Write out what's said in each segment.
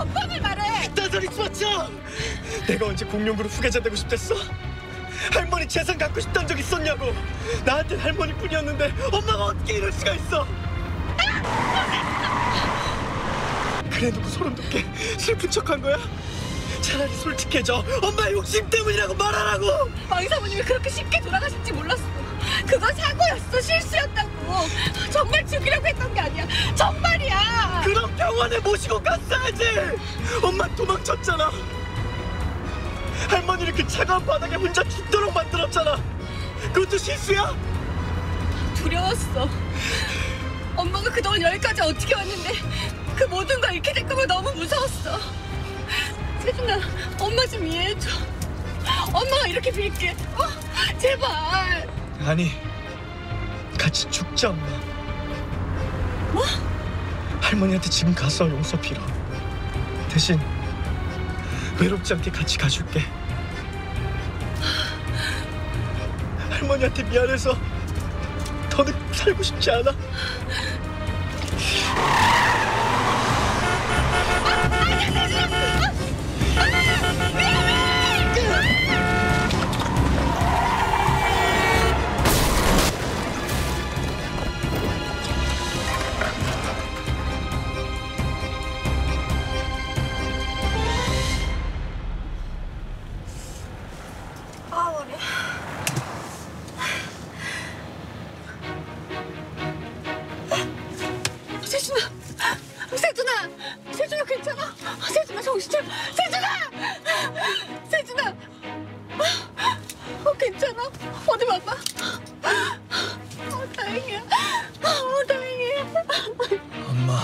엄마를 말해. 그딴 소리 집어쳐! 내가 언제 공룡그룹 후계자 되고 싶댔어? 할머니 재산 갖고 싶단 적 있었냐고! 나한텐 할머니뿐이었는데 엄마가 어떻게 이럴 수가 있어! 그래놓고 소름 돋게 슬픈 척한 거야? 차라리 솔직해져. 엄마의 욕심 때문이라고 말하라고! 왕 사모님이 그렇게 쉽게 돌아가실지 몰랐어. 그건 사고였어. 실수였다고. 정말 죽이려고 했던 게 아니야. 정말이야. 그럼 병원에 모시고 갔어야지! 엄마 도망쳤잖아! 할머니를 그 차가운 바닥에 혼자 죽도록 만들었잖아! 그것도 실수야? 두려웠어. 엄마가 그동안 여기까지 어떻게 왔는데 그 모든 걸 잃게 될까 봐 너무 무서웠어. 세준아, 엄마 좀 이해해줘. 엄마가 이렇게 빌게. 제발. 아니, 같이 죽자, 엄마. 뭐? 할머니한테 지금 가서 용서 빌어. 대신 외롭지 않게 같이 가줄게. 할머니한테 미안해서 더는 살고 싶지 않아. 머리. 세준아 괜찮아? 세준아 정신 차려. 세준아 괜찮아? 어디 봐봐. 다행이야. 다행이야. 엄마,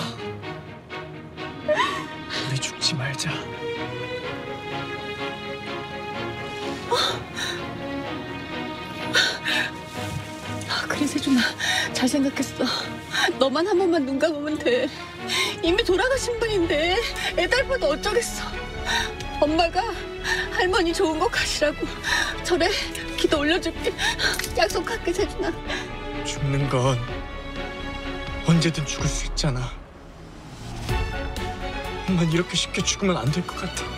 우리 죽지 말자. 그래 세준아, 잘 생각했어. 너만 한 번만 눈 감으면 돼. 이미 돌아가신 분인데 애달퍼도 어쩌겠어. 엄마가 할머니 좋은 거 가시라고 절에 기도 올려줄게. 약속할게 세준아. 죽는 건 언제든 죽을 수 있잖아. 엄만 이렇게 쉽게 죽으면 안 될 것 같아.